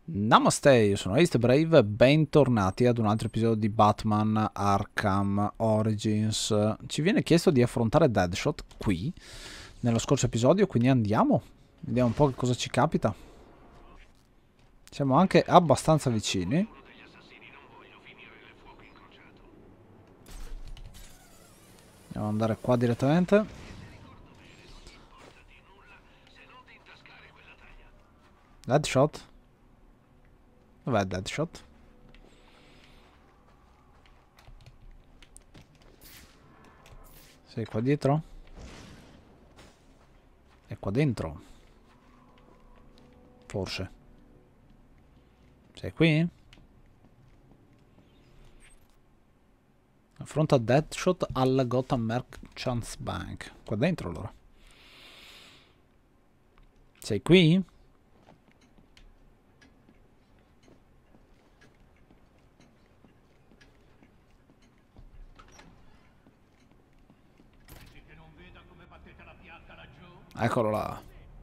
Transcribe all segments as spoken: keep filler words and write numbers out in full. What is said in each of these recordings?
Namaste, io sono Ace the Brave, bentornati ad un altro episodio di Batman Arkham Origins. Ci viene chiesto di affrontare Deadshot qui, nello scorso episodio, quindi andiamo. Vediamo un po' che cosa ci capita. Siamo anche abbastanza vicini. Andiamo ad andare qua direttamente. Deadshot? Dov'è Deadshot? Sei qua dietro? È qua dentro? Forse. Sei qui? Affronta Deadshot alla Gotham Merchants Bank. Qua dentro allora. Sei qui? Eccolo là.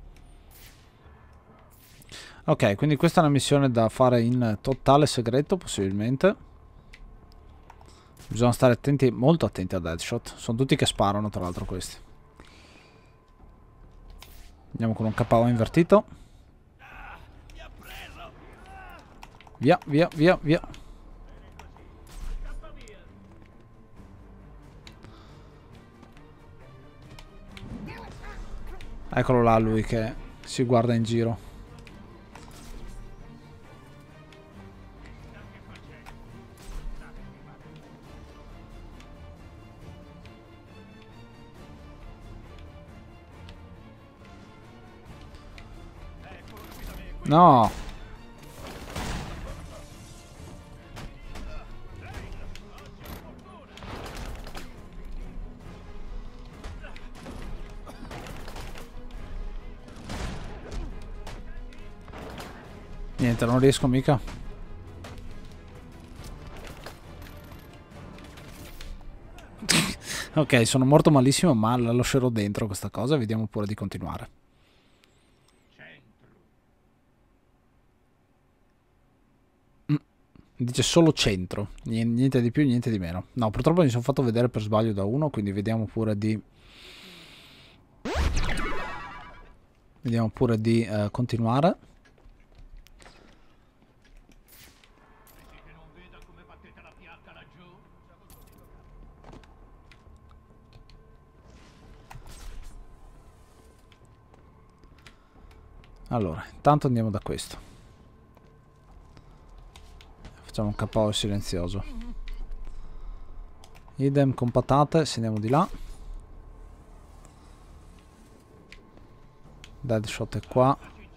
Ok, quindi questa è una missione da fare in totale segreto, possibilmente. Bisogna stare attenti, molto attenti a Deadshot. Sono tutti che sparano, tra l'altro, questi. Andiamo con un K O invertito. Via, via, via, via. Eccolo là lui che si guarda in giro. No. Niente, non riesco mica. Ok, sono morto malissimo, ma la lascerò dentro questa cosa. Vediamo pure di continuare. Dice solo centro, niente di più, niente di meno. No, purtroppo mi sono fatto vedere per sbaglio da uno, quindi vediamo pure di... Vediamo pure di uh, continuare. Allora, intanto andiamo da questo. Facciamo un K O silenzioso. Idem con patate, se andiamo di là. Deadshot è qua.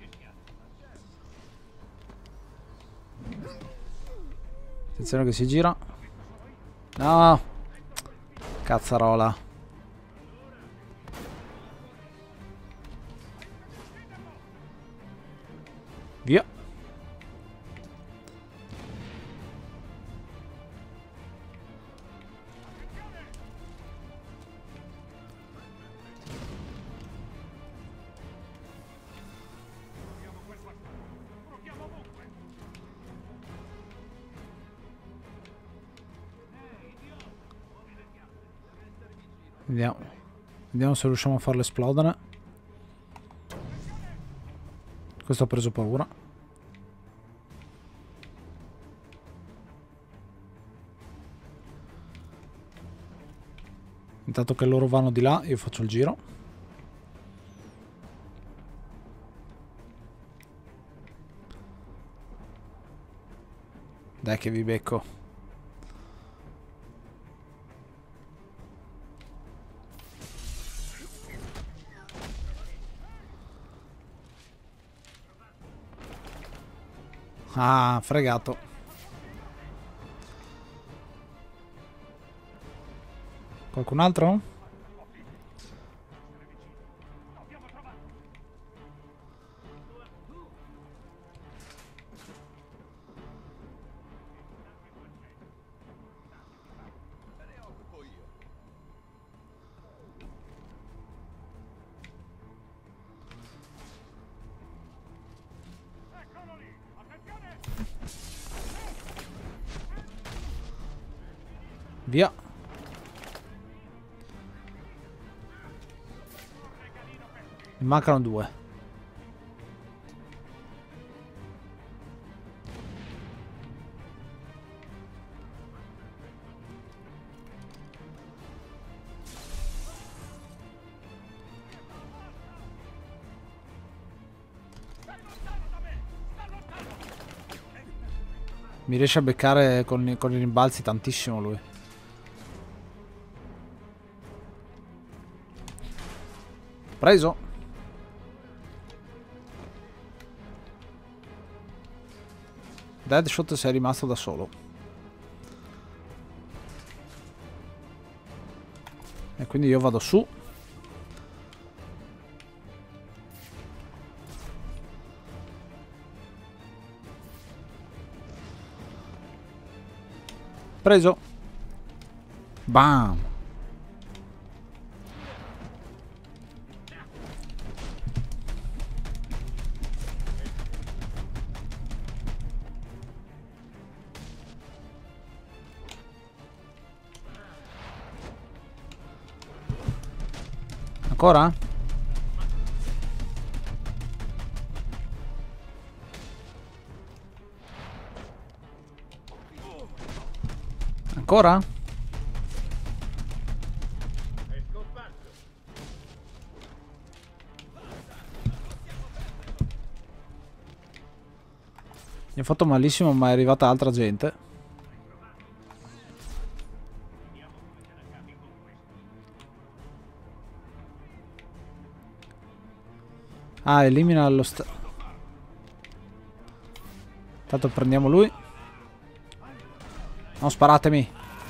Attenzione che si gira. No! Cazzarola. Via. Vediamo. Vediamo se riusciamo a farlo esplodere. Questo ha preso paura. Intanto che loro vanno di là, io faccio il giro. Dai che vi becco. Ah, fregato. Qualcun altro? Via. Ne mancano due. Mi riesce a beccare con, con i rimbalzi tantissimo lui. Preso. Deadshot sei rimasto da solo. E quindi io vado su. Preso. Bam. Ancora? Ancora? Mi ha fatto malissimo, ma è arrivata altra gente. Ah, elimina lo sta... Intanto prendiamo lui. Non sparatemi.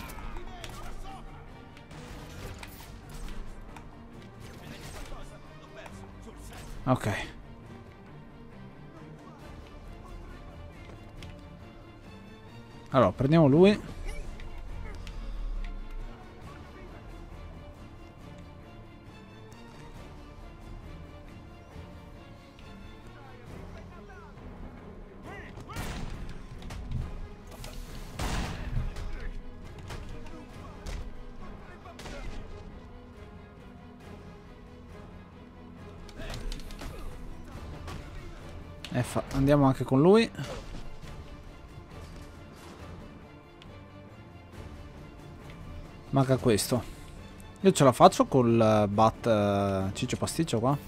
Ok. Allora, prendiamo lui. E fa... Andiamo anche con lui. Manca questo. Io ce la faccio col bat uh, ciccio pasticcio qua?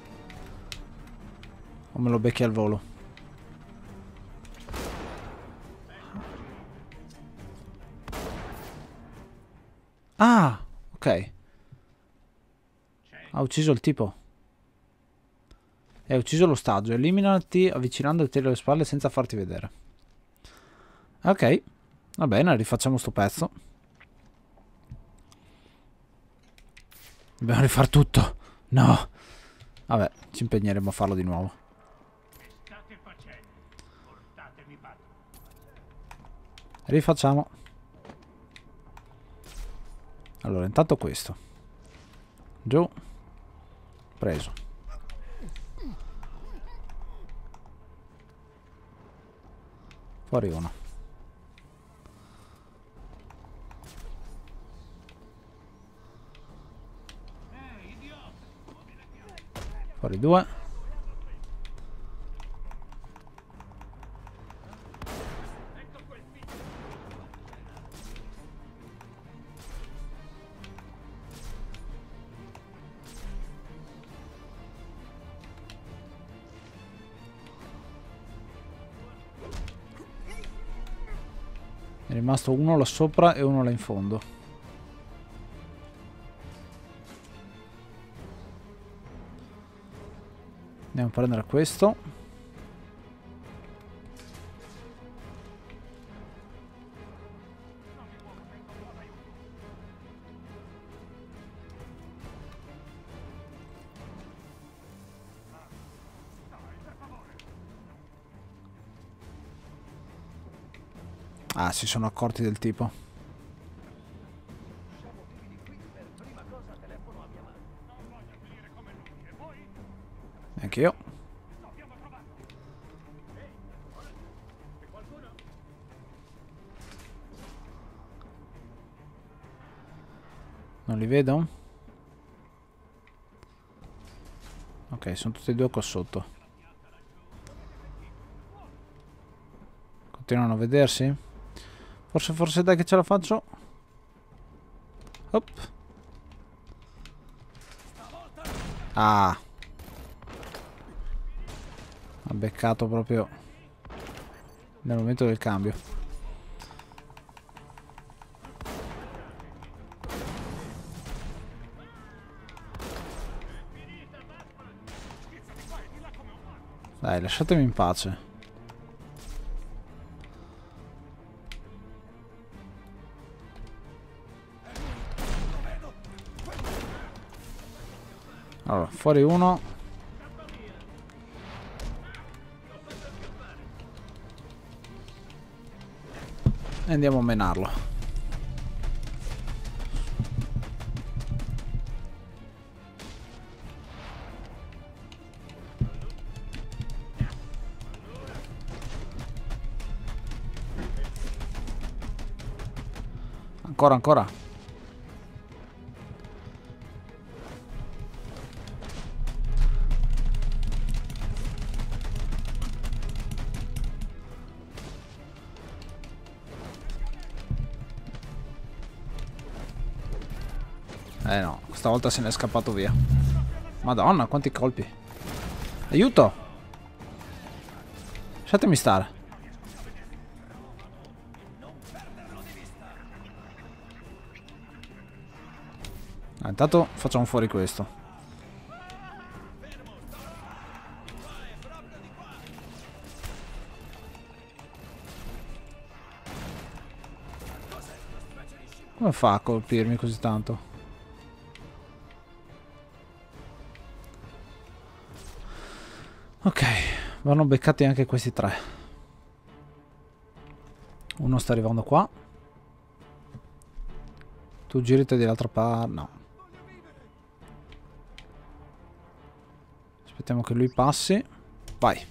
O me lo becchi al volo? Ah, ok. Ha ucciso il tipo. E ha ucciso l'ostaggio. Eliminati avvicinandoti alle spalle senza farti vedere. Ok. Va bene, rifacciamo sto pezzo. Dobbiamo rifare tutto. No. Vabbè, ci impegneremo a farlo di nuovo. Rifacciamo. Allora, intanto questo. Giù. Preso. Fuori uno. Fuori due. È rimasto uno là sopra e uno là in fondo. Andiamo a prendere questo. Ah, si sono accorti del tipo. Anch'io. Non li vedo? Ok, sono tutti e due qua sotto. Continuano a vedersi? Forse, forse dai che ce la faccio. Hop. Ah. Ha beccato proprio nel momento del cambio. Dai, lasciatemi in pace. Allora, fuori uno. E andiamo a menarlo. Ancora, ancora. Eh no, questa volta se ne è scappato via. Madonna, quanti colpi. Aiuto! Lasciatemi stare. Ah, intanto facciamo fuori questo. Come fa a colpirmi così tanto? Ok, vanno beccati anche questi tre. Uno sta arrivando qua. Tu girate dall'altra parte. No. Aspettiamo che lui passi. Vai.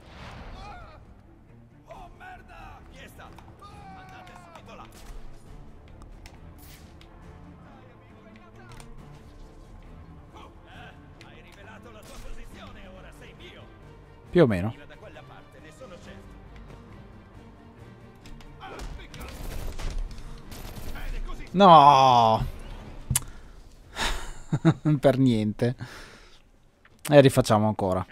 Più o meno. No! Per niente. E rifacciamo ancora.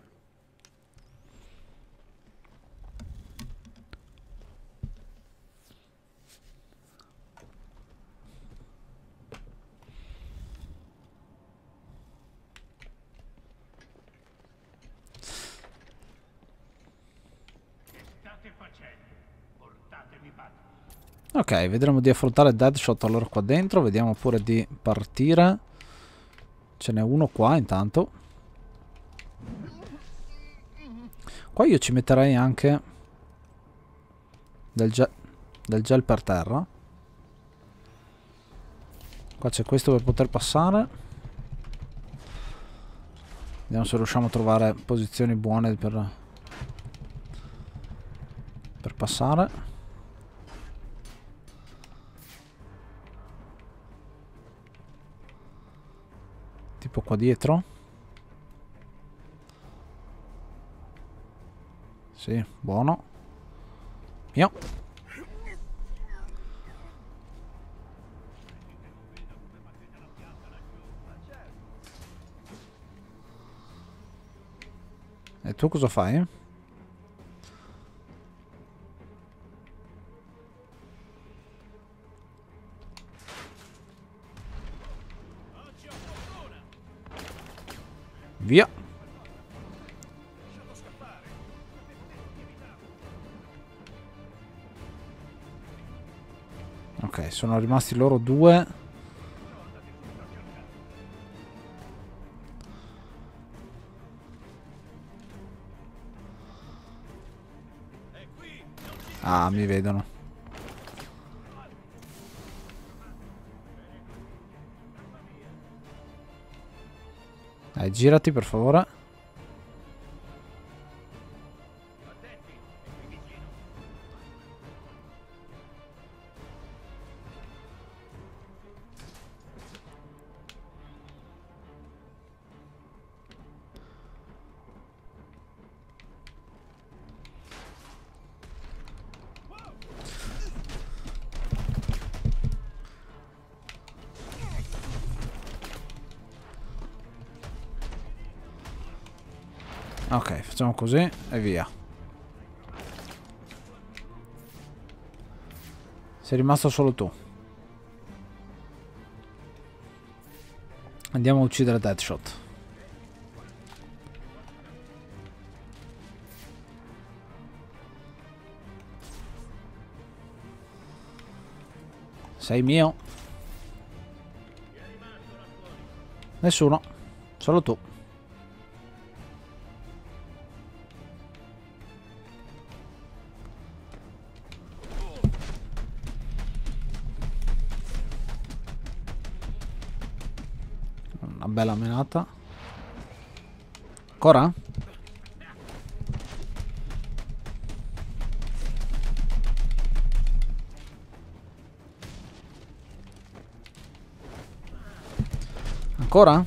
Ok, vedremo di affrontare Deadshot allora qua dentro. Vediamo pure di partire. Ce n'è uno qua intanto. Qua io ci metterei anche del gel, del gel per terra. Qua c'è questo per poter passare. Vediamo se riusciamo a trovare posizioni buone per, per passare. Tipo qua dietro. Sì, buono. Mio. E tu cosa fai? Via. Ok, sono rimasti loro due. Ah, mi vedono. Dai, girati per favore. Ok, facciamo così e via. Sei rimasto solo tu. Andiamo a uccidere Deadshot. Sei mio. Nessuno. Solo tu. Una bella menata. Ancora? Ancora?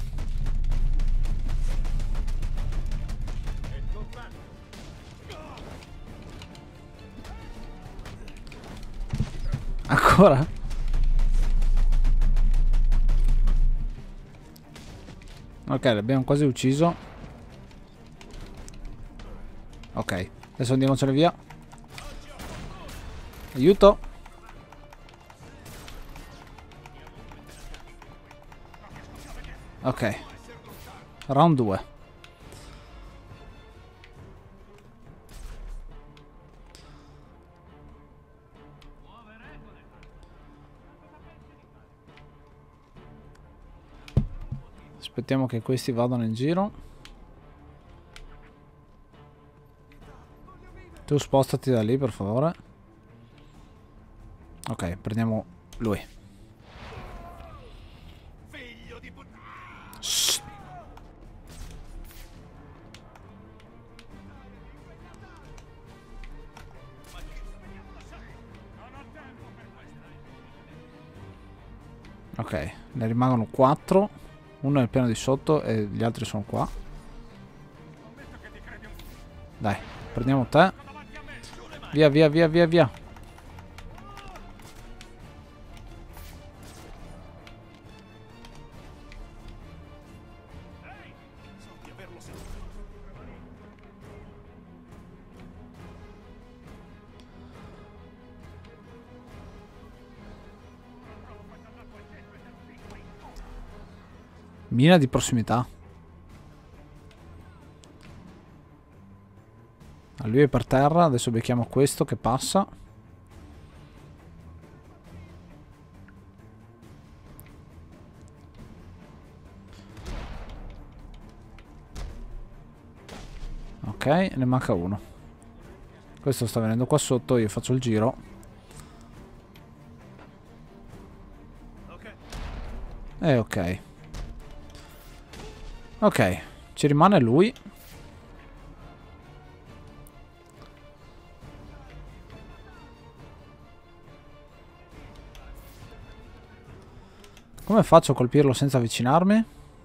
Ancora? Ok, l'abbiamo quasi ucciso. Ok, adesso andiamocene via. Aiuto. Ok. Round due. Aspettiamo che questi vadano in giro. Tu spostati da lì, per favore. Ok, prendiamo lui. Shh. Ok, ne rimangono quattro. Uno è il piano di sotto e gli altri sono qua. Dai, prendiamo te. Via, via, via, via, via. Mina di prossimità. Ah, lui è per terra. Adesso becchiamo questo che passa. Ok, ne manca uno. Questo sta venendo qua sotto. Io faccio il giro. E ok. Ok, ci rimane lui. Come faccio a colpirlo senza avvicinarmi?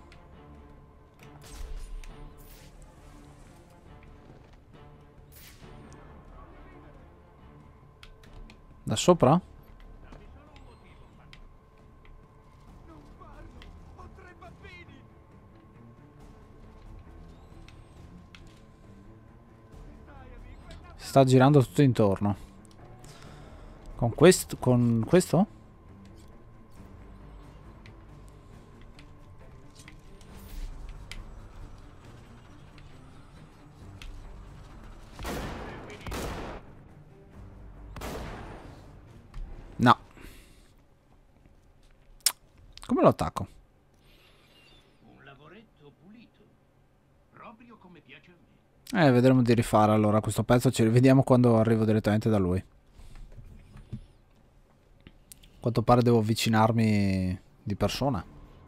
Da sopra? Si sta girando tutto intorno. Con questo? Con questo? No. Come lo attacco? Un lavoretto pulito, proprio come piace a me. Eh, vedremo di rifare allora questo pezzo. Ci rivediamo quando arrivo direttamente da lui. A quanto pare devo avvicinarmi di persona.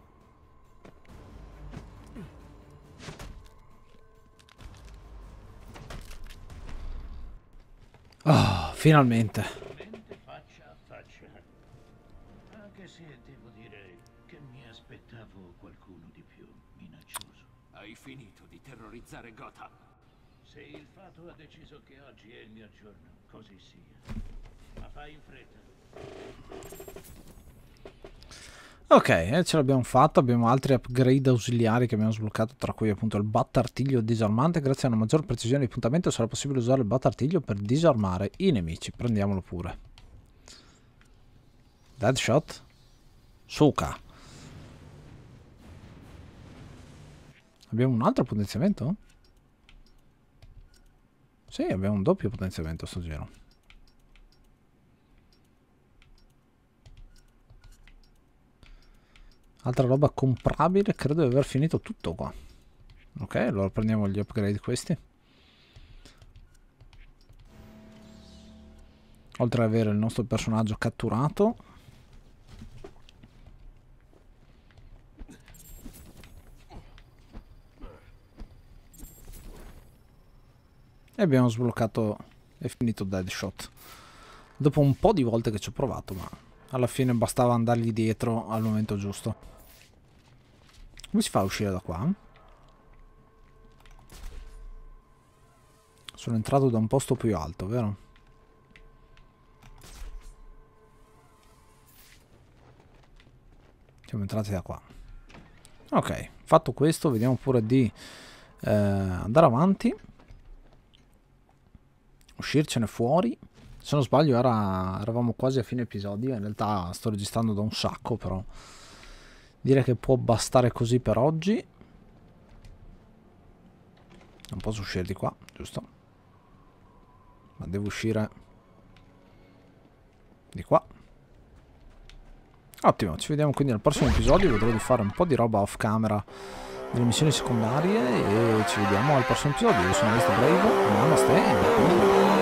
Oh, finalmente. Mente faccia a faccia. Anche se devo dire che mi aspettavo qualcuno di più minaccioso. Hai finito di terrorizzare Gotham. Se il fato ha deciso che oggi è il mio giorno, così sia. Ma fai in fretta. Ok, eh, ce l'abbiamo fatta, abbiamo altri upgrade ausiliari che abbiamo sbloccato, tra cui appunto il battartiglio disarmante. Grazie a una maggior precisione di puntamento sarà possibile usare il battartiglio per disarmare i nemici. Prendiamolo pure. Deadshot. Suka. Abbiamo un altro potenziamento? Sì, abbiamo un doppio potenziamento sto giro. Altra roba comprabile, credo di aver finito tutto qua. Ok, allora prendiamo gli upgrade questi. Oltre ad avere il nostro personaggio catturato. E abbiamo sbloccato e finito Deadshot. Dopo un po' di volte che ci ho provato, ma alla fine bastava andargli dietro al momento giusto. Come si fa a uscire da qua? Sono entrato da un posto più alto, vero? Siamo entrati da qua. Ok, fatto questo, vediamo pure di eh, andare avanti. Uscircene fuori. Se non sbaglio era, eravamo quasi a fine episodio. In realtà sto registrando da un sacco, però direi che può bastare così per oggi. Non posso uscire di qua, giusto? Ma devo uscire di qua. Ottimo, ci vediamo quindi al prossimo episodio. Vedrò di fare un po' di roba off camera delle missioni secondarie e ci vediamo al prossimo episodio. Io sono mister Brave, namaste.